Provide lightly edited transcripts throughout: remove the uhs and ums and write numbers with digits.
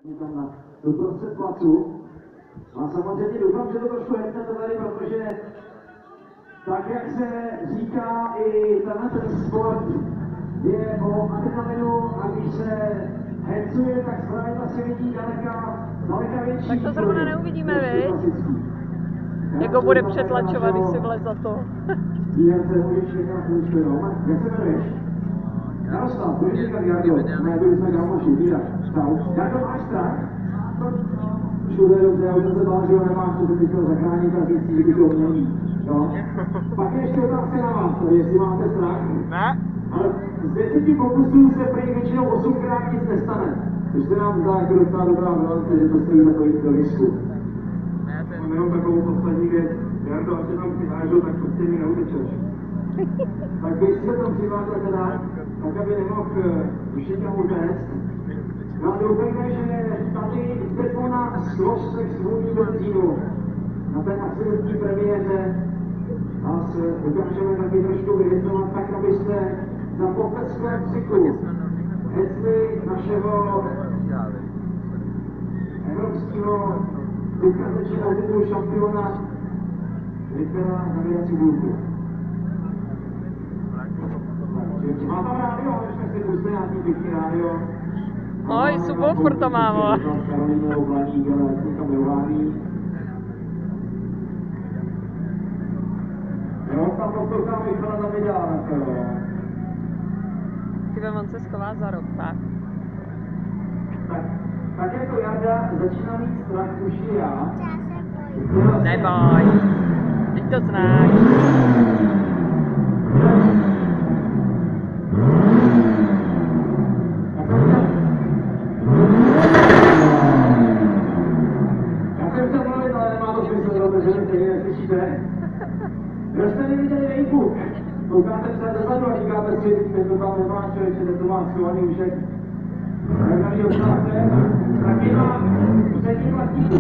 tam doprostřed placu. A samozřejmě doufám, že to trošku hetnete tady, protože tak, jak se říká, i tenhle sport je o adrenalinu a když se hecuje, tak zpravidla se vidí daleka větší. Tak to zrovna neuvidíme, viď? Jako bude přetlačovat, když si vlez za to. Jak se jmenuješ? Jaroslav, budeš říkat Jardo, ne, byli jsme kámoši, Míra, čau. Jardo, máš strach? Všude je dobře, já už jsem se bál, že ho nemáš, to se chtěl zachránit a zjistit, že by to měl. Jo? Pak je ještě otázka na vás, jestli máte strach. Ne? Ale z 10 pokusů se prý většinou 8krát nic nestane. Což se nám zdá jako docela dobrá bilance, že to stojí za to jít do risku. Mám jenom takovou poslední věc. Jardo, až se tam přihážu, tak prostě mi neutečeš. Tak když se tam přivážel teda, tak aby nemohl už někam utéct. No a doufejme, že tady Stefana složce svůj benzínu na té absolutní premiéře vás dokážeme taky trošku vyhecovat tak, abyste za poklesklém cyklu hecli našeho evropského ukazečného titulu šampiona Rickera navíjací důlku. Má tam rádio, ale jsme si pustili nějaký pěkný rádio. No i subwoofer to mám, ale. Jo, tam poslouchám Michala Davidáka. Ty on se schová za rok, tak. Tak jako Jarda začíná mít strach už i já. Neboj, teď to znáš. Já jsem se mluvit, ale nemá to smysl, protože stejně neslyšíte. Kdo jste neviděli vejku? Koukáte se dozadu a říkáte si, že to tam nemá člověče, že to má schovaný úšek. Tak na mě občáte, tak je mám přední platníku.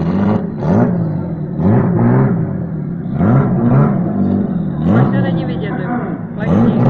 Možná není vidět, jo. Platník.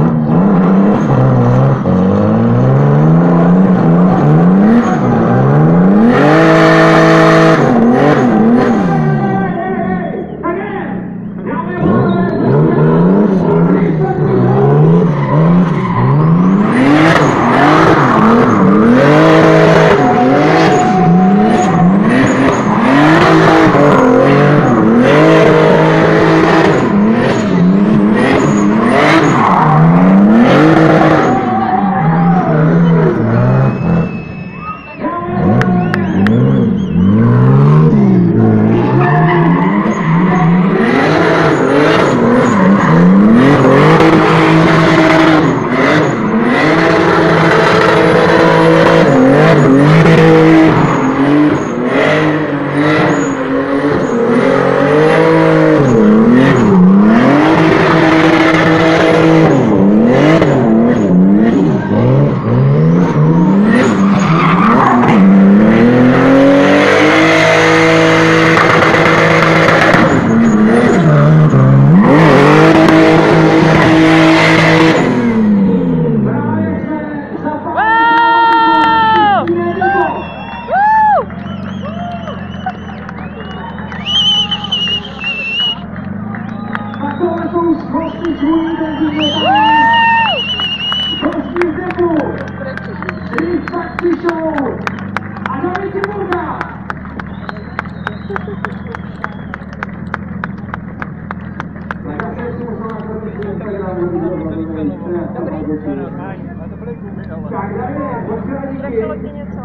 Ztratilo ti něco?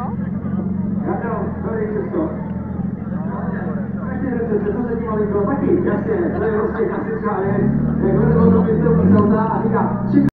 Taky, jasně, to je prostě klasická věc. Jak to byste musel dát a říká,